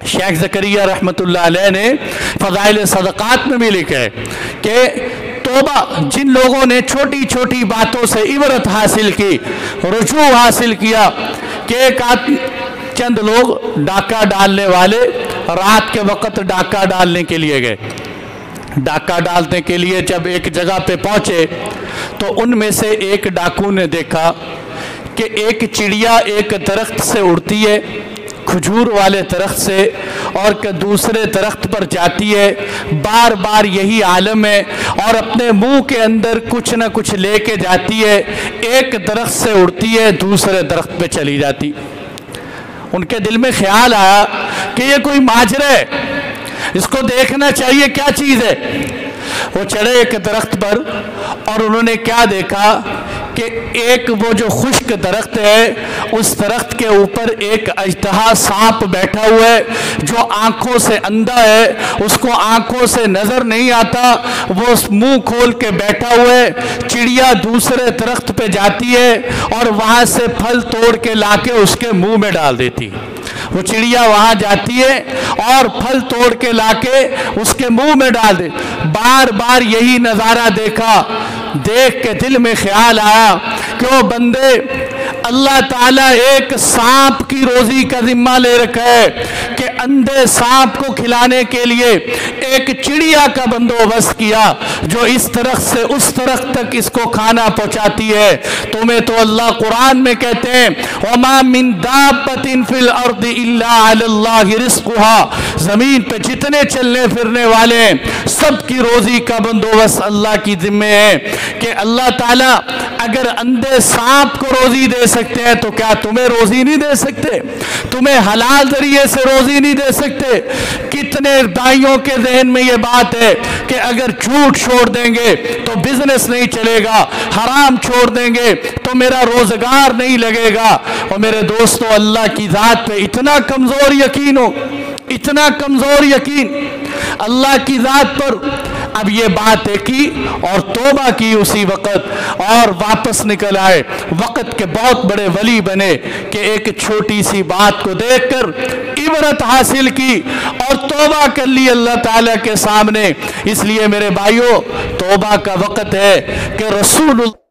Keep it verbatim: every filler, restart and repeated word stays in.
शेख ज़करिया रहमतुल्लाह अलैह ने फ़ज़ाइल सदक़ात में भी लिखा है कि तौबा, जिन लोगों ने छोटी छोटी बातों से इबरत हासिल की, रुजू हासिल किया कि एक चंद लोग डाका डालने वाले रात के वक़्त डाका डालने के लिए गए। डाका डालने के लिए जब एक जगह पे पहुँचे तो उनमें से एक डाकू ने देखा कि एक चिड़िया एक दरख्त से उड़ती है, खजूर वाले दरख्त से, और के दूसरे दरख्त पर जाती है, बार बार यही आलम है, और अपने मुंह के अंदर कुछ ना कुछ लेके जाती है, एक दरख्त से उड़ती है दूसरे दरख्त पे चली जाती। उनके दिल में ख्याल आया कि ये कोई माजरा है, इसको देखना चाहिए क्या चीज़ है। वो चढ़े एक दरख्त पर और उन्होंने क्या देखा कि एक वो जो खुश्क दरख्त है उस दरख्त के ऊपर एक अजदहा सांप बैठा हुआ है जो आंखों से अंधा है, उसको आंखों से नजर नहीं आता, वो मुंह खोल के बैठा हुआ है। चिड़िया दूसरे दरख्त पे जाती है और वहां से फल तोड़ के लाके उसके मुंह में डाल देती। वो चिड़िया वहां जाती है और फल तोड़ के लाके उसके मुंह में डाल दे। बार बार यही नज़ारा देखा, देख के दिल में ख्याल आया कि वो बंदे, अल्लाह ताला एक सांप की रोजी का जिम्मा ले रखा है कि अंधे सांप को खिलाने के लिए एक चिड़िया का बंदोबस्त किया जो इस तरफ से उस तरफ तक इसको खाना पहुंचाती है। तुम्हें तो अल्लाह कुरान में कहते हैं, वमा मिन दाब्बतिन फिल अर्दि इल्ला अलल्लाहि रिज़्क़ुहा, जमीन पे जितने चलने फिरने वाले हैं सबकी रोजी का बंदोबस्त अल्लाह की जिम्मे है। कि अल्लाह ताला अगर अंधे सांप को रोजी दे सकते हैं तो क्या तुम्हें रोजी नहीं दे सकते? तुम्हें हलाल जरिए से रोजी नहीं दे सकते? कितने दाइयों के जहन में ये बात है कि अगर झूठ छोड़ देंगे तो बिजनेस नहीं चलेगा, हराम छोड़ देंगे तो मेरा रोजगार नहीं लगेगा। और मेरे दोस्तों, अल्लाह की जात पे इतना कमजोर यकीन हो, इतना कमजोर यकीन अल्लाह की जात पर। अब ये बात है कि और तौबा की उसी वक़्त और वापस निकल आए, वक़्त के बहुत बड़े वली बने कि एक छोटी सी बात को देखकर इबरत हासिल की और तौबा कर ली अल्लाह ताला के सामने। इसलिए मेरे भाइयों, तौबा का वक़्त है कि रसूल